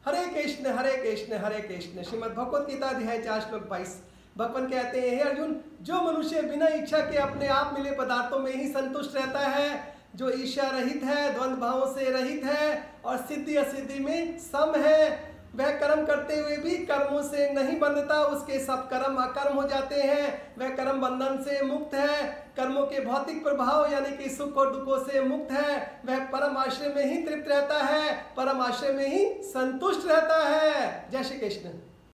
हरे कृष्ण हरे कृष्ण हरे कृष्ण। श्रीमद् भगवत गीता अध्याय 4 श्लोक 22। भगवान कहते हैं, हे अर्जुन, जो मनुष्य बिना इच्छा के अपने आप मिले पदार्थों में ही संतुष्ट रहता है, जो ईर्ष्या रहित है, द्वंद्व भावों से रहित है और सिद्धि असिद्धि में सम है, वह कर्म करते हुए भी कर्मों से नहीं बंधता, उसके सब कर्म अकर्म हो जाते हैं, वह कर्म बंधन से मुक्त है, कर्मों के भौतिक प्रभाव यानी कि सुख और दुखों से मुक्त है, वह परम आश्रय में ही तृप्त रहता है, परम आश्रय में ही संतुष्ट रहता है। जय श्री कृष्ण।